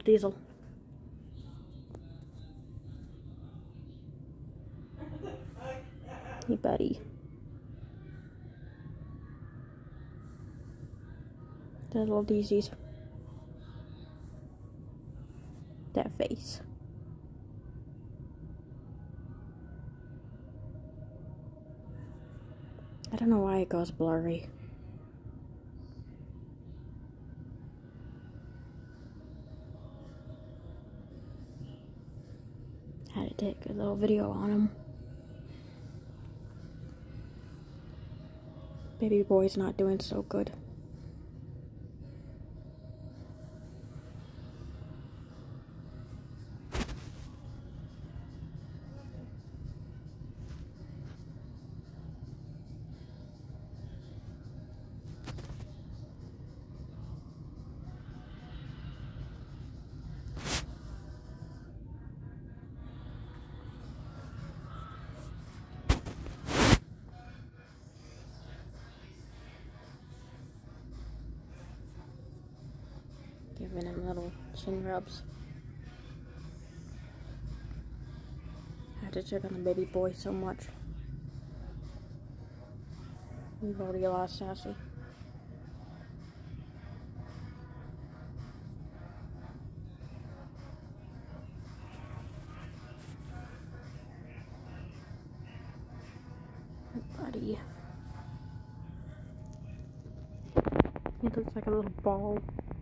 Diesel. Hey, buddy. The little Deezies. That face. I don't know why it goes blurry. Had to take a little video on him. Baby boy's not doing so good. Giving him little chin rubs. I had to check on the baby boy so much. We've already lost Sassy. Buddy. He looks like a little ball.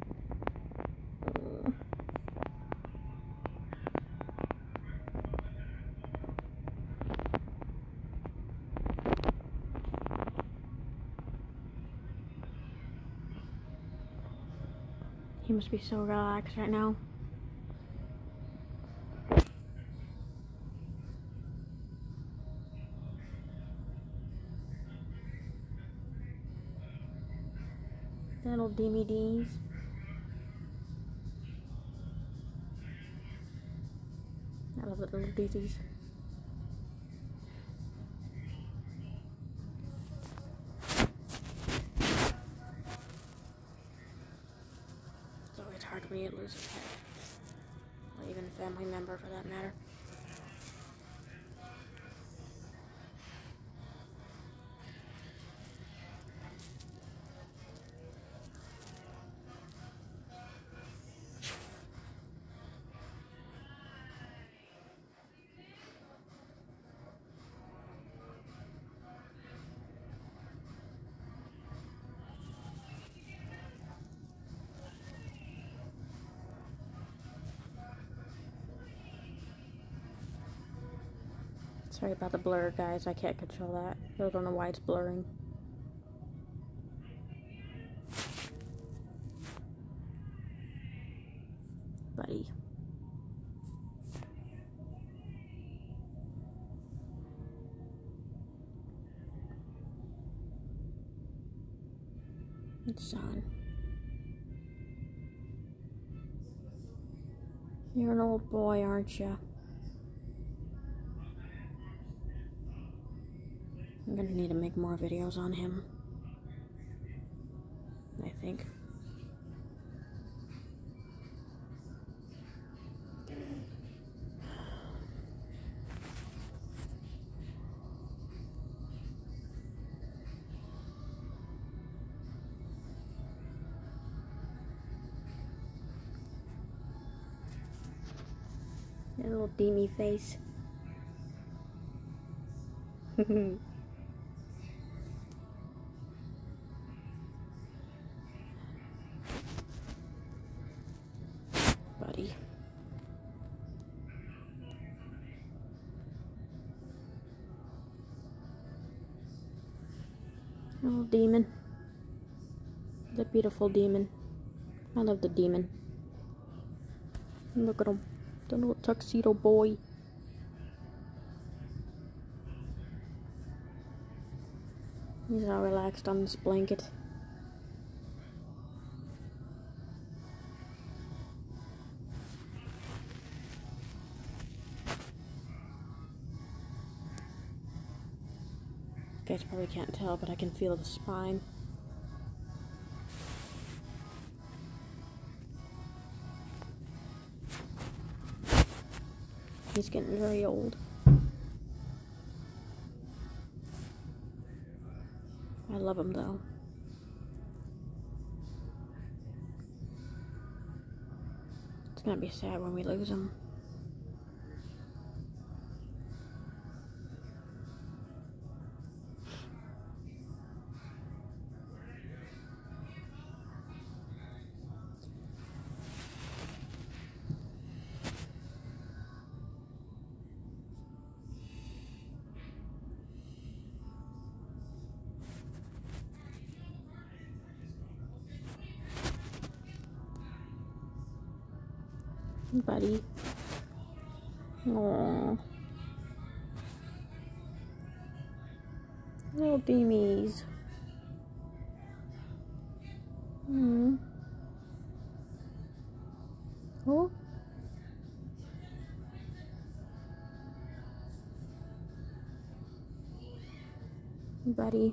He must be so relaxed right now. Little DVDs. I love the little DVDs. It's always hard when you lose a pet, or even a family member for that matter. Sorry about the blur, guys. I can't control that. I don't know why it's blurring. Buddy. Son. You're an old boy, aren't you? I'm gonna need to make more videos on him, I think. That little Deemy face. Buddy. Little demon. The beautiful demon. I love the demon. Look at him. The little tuxedo boy. He's all relaxed on this blanket. You guys probably can't tell, but I can feel the spine. He's getting very old. I love him though. It's gonna be sad when we lose him. Buddy. Aww. Little beamies. Oh. Buddy.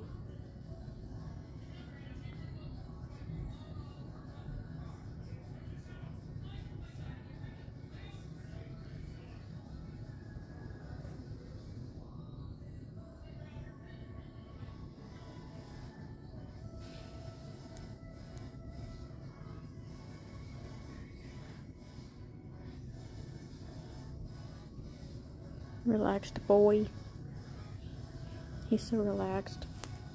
Relaxed boy. He's so relaxed.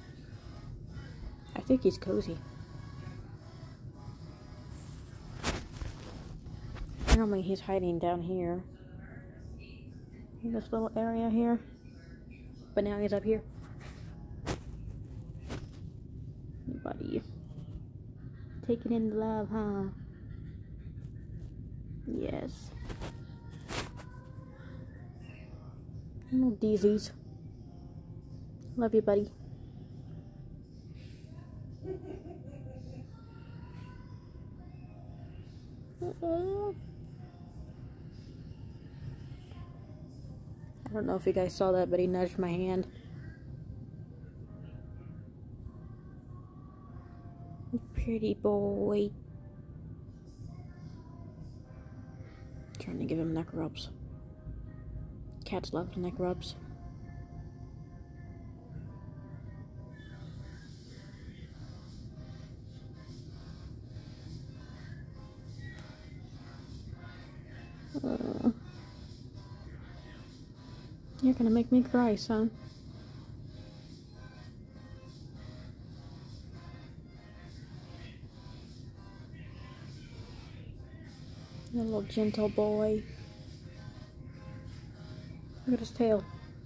I think he's cozy. Normally he's hiding down here. In this little area here. But now he's up here. Buddy. Taking in the love, huh? Yes. Little Deezies. Love you, buddy. I don't know if you guys saw that, but he nudged my hand. Pretty boy. Trying to give him neck rubs. Cats love neck rubs. You're gonna make me cry, son. You little gentle boy. Look at his tail.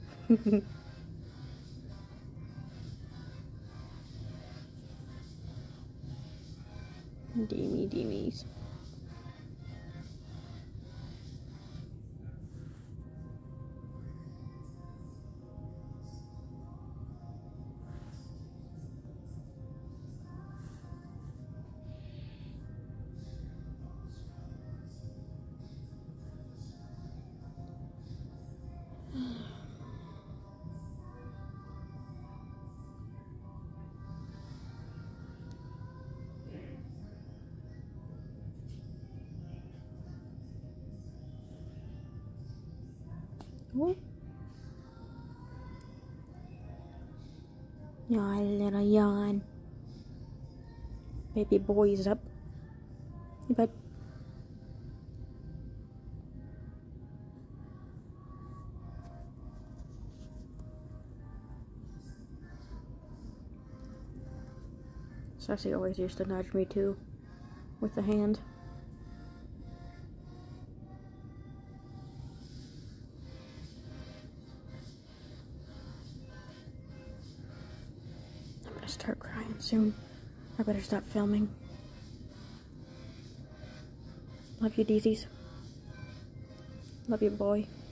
Deemies. What? Yawn, little yawn. Baby boy's up. Hey, bud. Sassy always used to nudge me too, with the hand. I'm gonna start crying soon. I better stop filming. Love you, Deezies. Love you, boy.